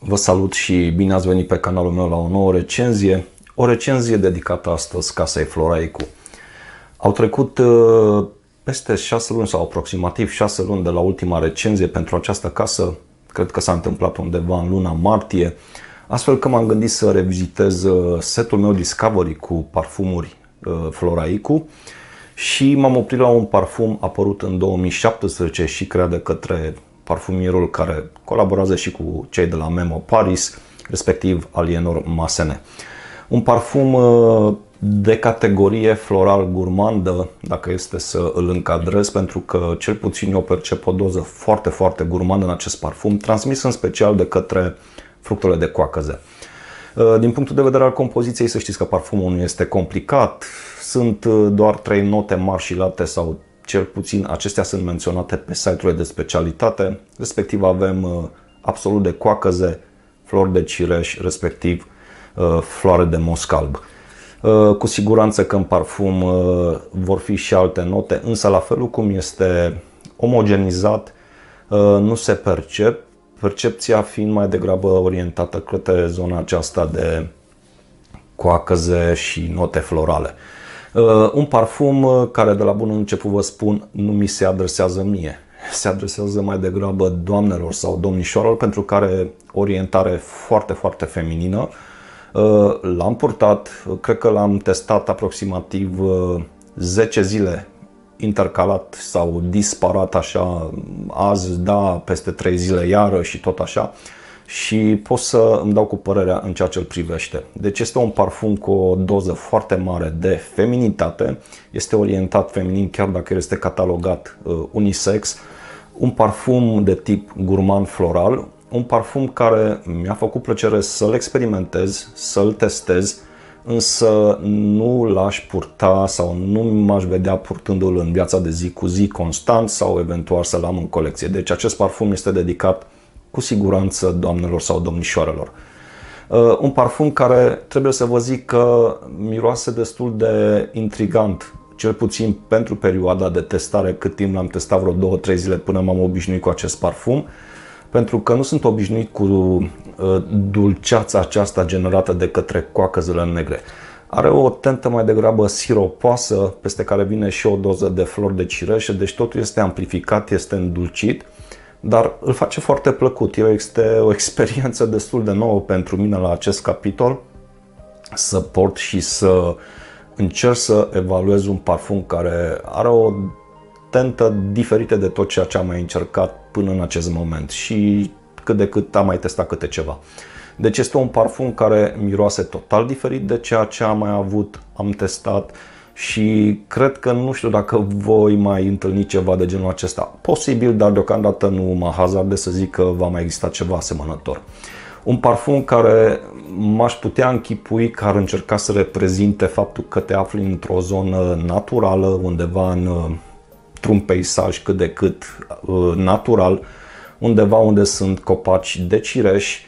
Vă salut și bine ați venit pe canalul meu la o nouă recenzie. O recenzie dedicată astăzi casei Floraicu. Au trecut peste 6 luni sau aproximativ 6 luni de la ultima recenzie pentru această casă. Cred că s-a întâmplat undeva în luna martie. Astfel că m-am gândit să revizitez setul meu Discovery cu parfumuri Floraicu. Și m-am oprit la un parfum apărut în 2017 și creat de către parfumierul care colaborează și cu cei de la Memo Paris, respectiv Aliénor Massenet. Un parfum de categorie floral gurmandă, dacă este să îl încadrez, pentru că cel puțin eu percep o doză foarte, foarte gurmandă în acest parfum, transmis în special de către fructele de coacăze. Din punctul de vedere al compoziției, să știți că parfumul nu este complicat, sunt doar 3 note mari și late, sau cel puțin acestea sunt menționate pe site-urile de specialitate, respectiv avem absolut de coacăze, flori de cireș, respectiv floare de mosc alb. Cu siguranță că în parfum vor fi și alte note, însă la felul cum este omogenizat nu se percep, percepția fiind mai degrabă orientată către zona aceasta de coacăze și note florale. Un parfum care de la bun început vă spun nu mi se adresează mie, se adresează mai degrabă doamnelor sau domnișoarelor, pentru că are orientare foarte, foarte feminină. L-am purtat, cred că l-am testat aproximativ 10 zile intercalat sau disparat așa, azi da, peste 3 zile iară și tot așa, și pot să îmi dau cu părerea în ceea ce îl privește. Deci este un parfum cu o doză foarte mare de feminitate, este orientat feminin chiar dacă este catalogat unisex, un parfum de tip gurmand floral, un parfum care mi-a făcut plăcere să-l experimentez, să-l testez, însă nu l-aș purta sau nu m-aș vedea purtându-l în viața de zi cu zi constant sau eventual să-l am în colecție. Deci acest parfum este dedicat cu siguranță doamnelor sau domnișoarelor. Un parfum care trebuie să vă zic că miroase destul de intrigant, cel puțin pentru perioada de testare, cât timp l-am testat, vreo 2-3 zile până m-am obișnuit cu acest parfum, pentru că nu sunt obișnuit cu dulceața aceasta generată de către coacăzele negre. Are o tentă mai degrabă siropoasă, peste care vine și o doză de flori de cireșe, deci totul este amplificat, este îndulcit, dar îl face foarte plăcut. Este o experiență destul de nouă pentru mine la acest capitol, să port și să încerc să evaluez un parfum care are o tentă diferită de tot ceea ce am mai încercat până în acest moment și cât de cât am mai testat câte ceva. Deci este un parfum care miroase total diferit de ceea ce am mai avut, am testat, și cred că nu știu dacă voi mai întâlni ceva de genul acesta. Posibil, dar deocamdată nu mă hazardez să zic că va mai exista ceva asemănător. Un parfum care m-aș putea închipui că ar încerca să reprezinte faptul că te afli într-o zonă naturală, undeva într-un peisaj cât de cât natural, undeva unde sunt copaci de cireș,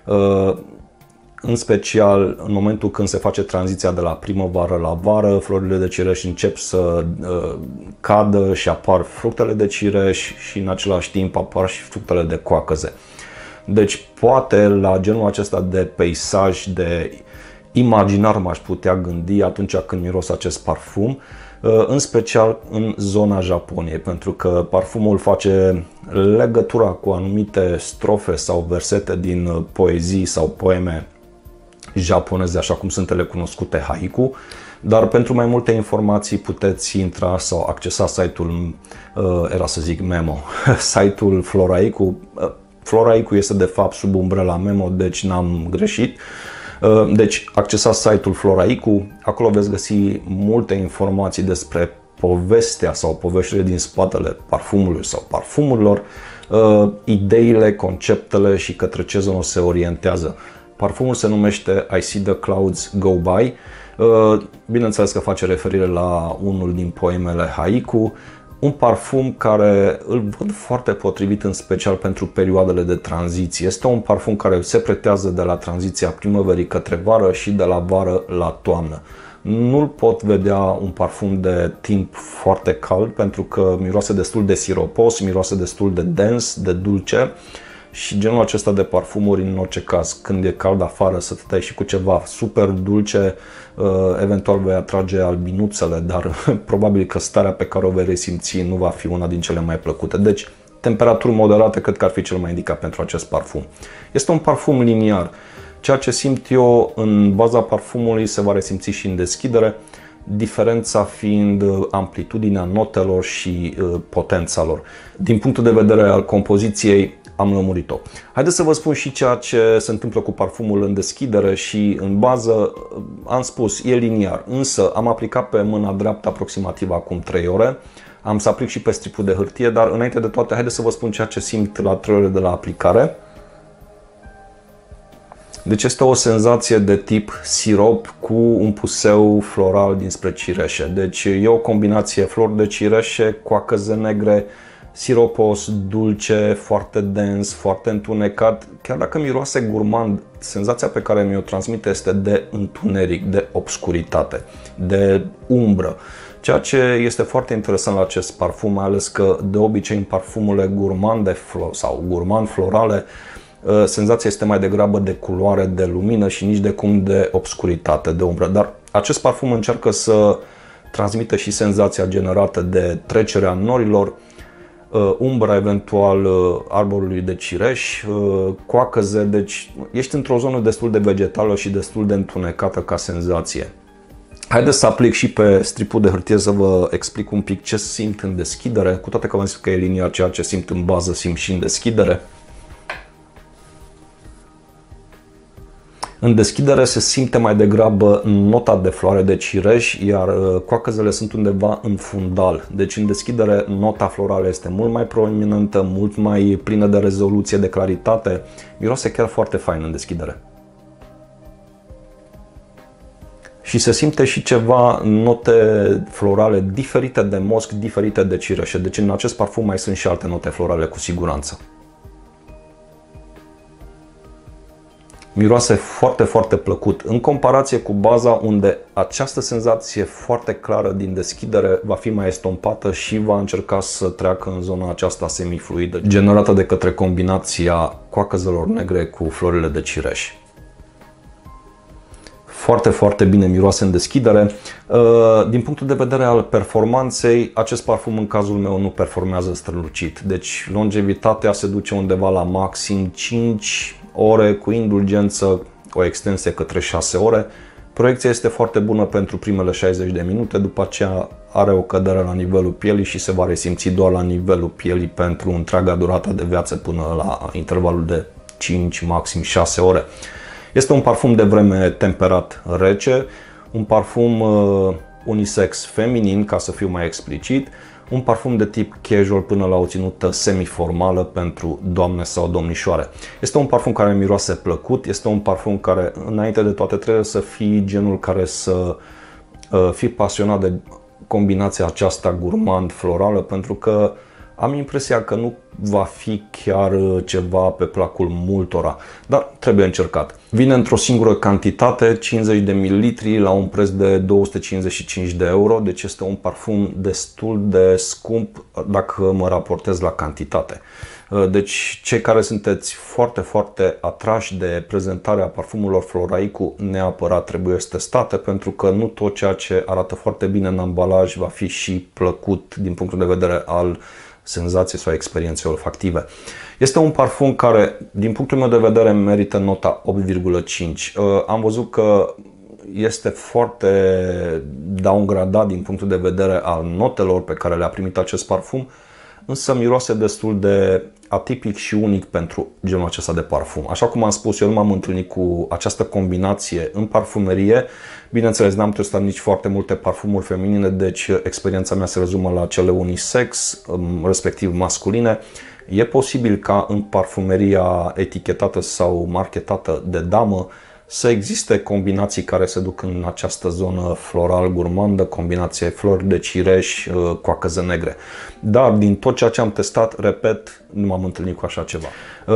în special în momentul când se face tranziția de la primăvară la vară, florile de cireș încep să cadă și apar fructele de cireș și în același timp apar și fructele de coacăze. Deci poate la genul acesta de peisaj, de imaginar m-aș putea gândi atunci când miros acest parfum, în special în zona Japoniei, pentru că parfumul face legătura cu anumite strofe sau versete din poezii sau poeme japoneze, așa cum sunt ele cunoscute, haiku. Dar pentru mai multe informații puteți intra sau accesa site-ul, era să zic Memo, site-ul Floraicu. Floraicu este de fapt sub umbrela Memo, deci n-am greșit. Deci accesați site-ul Floraicu, acolo veți găsi multe informații despre povestea sau poveștile din spatele parfumului sau parfumurilor, ideile, conceptele și către ce zonă se orientează. Parfumul se numește I See the Clouds Go By. Bineînțeles că face referire la unul din poemele haiku. Un parfum care îl văd foarte potrivit în special pentru perioadele de tranziție. Este un parfum care se pretează de la tranziția primăverii către vară și de la vară la toamnă. Nu-l pot vedea un parfum de timp foarte cald, pentru că miroase destul de siropos, miroase destul de dens, de dulce și genul acesta de parfumuri, în orice caz, când e cald afară, să te dai și cu ceva super dulce, eventual vei atrage albinuțele, dar probabil că starea pe care o vei resimți nu va fi una din cele mai plăcute. Deci, temperaturi moderate cred că ar fi cel mai indicat pentru acest parfum. Este un parfum liniar. Ceea ce simt eu în baza parfumului se va resimți și în deschidere, diferența fiind amplitudinea notelor și potența lor. Din punctul de vedere al compoziției am lămurit-o. Haideți să vă spun și ceea ce se întâmplă cu parfumul în deschidere și în bază. Am spus, e liniar, însă am aplicat pe mâna dreaptă aproximativ acum 3 ore. Am să aplic și pe stripul de hârtie, dar înainte de toate, haideți să vă spun ceea ce simt la 3 ore de la aplicare. Deci este o senzație de tip sirop cu un puseu floral dinspre cireșe. Deci e o combinație flori de cireșe, coacăze negre, siropos, dulce, foarte dens, foarte întunecat. Chiar dacă miroase gurmand, senzația pe care mi-o transmite este de întuneric, de obscuritate, de umbră. Ceea ce este foarte interesant la acest parfum, mai ales că de obicei în parfumurile gurmande sau gurmand florale, senzația este mai degrabă de culoare, de lumină și nici de cum de obscuritate, de umbră. Dar acest parfum încearcă să transmită și senzația generată de trecerea norilor, umbra eventual arborului de cireș, coacăze, deci ești într-o zonă destul de vegetală și destul de întunecată ca senzație. Haideți să aplic și pe stripul de hârtie să vă explic un pic ce simt în deschidere, cu toate că v-am zis că e liniar, ceea ce simt în bază simt și în deschidere. În deschidere se simte mai degrabă nota de floare de cireș, iar coacăzele sunt undeva în fundal. Deci în deschidere nota florală este mult mai proeminentă, mult mai plină de rezoluție, de claritate. Miroase chiar foarte fain în deschidere. Și se simte și ceva note florale diferite de mosc, diferite de cireșe. Deci în acest parfum mai sunt și alte note florale cu siguranță. Miroase foarte, foarte plăcut, în comparație cu baza, unde această senzație foarte clară din deschidere va fi mai estompată și va încerca să treacă în zona aceasta semifluidă, generată de către combinația coacăzelor negre cu florile de cireș. Foarte, foarte bine miroase în deschidere. Din punctul de vedere al performanței, acest parfum în cazul meu nu performează strălucit. Deci longevitatea se duce undeva la maxim 5 ore, cu indulgență o extensie către 6 ore. Proiecția este foarte bună pentru primele 60 de minute, după aceea are o cădere la nivelul pielii și se va resimți doar la nivelul pielii pentru întreaga durată de viață până la intervalul de 5, maxim 6 ore. Este un parfum de vreme temperat rece, un parfum unisex feminin, ca să fiu mai explicit, un parfum de tip casual până la o ținută semiformală pentru doamne sau domnișoare. Este un parfum care miroase plăcut, este un parfum care, înainte de toate, trebuie să fii genul care să fii pasionat de combinația aceasta gurmand-florală, pentru că am impresia că nu va fi chiar ceva pe placul multora, dar trebuie încercat. Vine într-o singură cantitate, 50 de ml la un preț de 255 de euro, deci este un parfum destul de scump dacă mă raportez la cantitate. Deci cei care sunteți foarte, foarte atrași de prezentarea parfumurilor Floraicu, neapărat trebuie testate, pentru că nu tot ceea ce arată foarte bine în ambalaj va fi și plăcut din punctul de vedere al senzații sau experiențe olfactive. Este un parfum care, din punctul meu de vedere, merită nota 8,5. Am văzut că este foarte downgradat din punctul de vedere al notelor pe care le-a primit acest parfum, însă miroase destul de atipic și unic pentru genul acesta de parfum. Așa cum am spus, eu nu m-am întâlnit cu această combinație în parfumerie. Bineînțeles, n-am testat nici foarte multe parfumuri feminine, deci experiența mea se rezumă la cele unisex, respectiv masculine. E posibil ca în parfumeria etichetată sau marketată de damă să existe combinații care se duc în această zonă floral gurmandă, combinație flori de cireș, coacăze negre. Dar din tot ceea ce am testat, repet, nu m-am întâlnit cu așa ceva.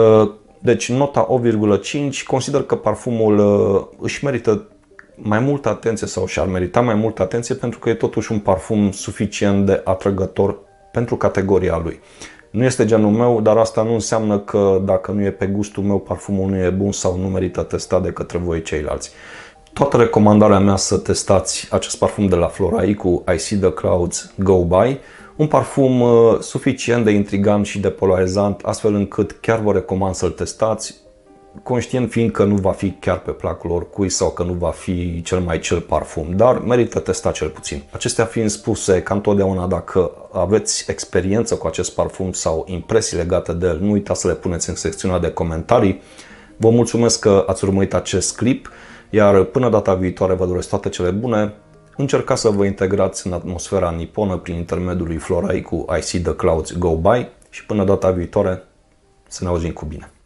Deci nota 8,5, consider că parfumul își merită mai multă atenție sau și-ar merita mai multă atenție, pentru că e totuși un parfum suficient de atrăgător pentru categoria lui. Nu este genul meu, dar asta nu înseamnă că dacă nu e pe gustul meu, parfumul nu e bun sau nu merită testat de către voi ceilalți. Toată recomandarea mea să testați acest parfum de la Florai cu I See the Clouds Go By, un parfum suficient de intrigant și de polarizant, astfel încât chiar vă recomand să-l testați, conștient fiind că nu va fi chiar pe placul oricui sau că nu va fi cel mai cel parfum, dar merită testat cel puțin. Acestea fiind spuse, ca întotdeauna, dacă aveți experiență cu acest parfum sau impresii legate de el, nu uitați să le puneți în secțiunea de comentarii. Vă mulțumesc că ați urmărit acest clip, iar până data viitoare vă doresc toate cele bune. Încercați să vă integrați în atmosfera niponă prin intermediul lui Florai cu I See the Clouds Go By și până data viitoare să ne auzim cu bine.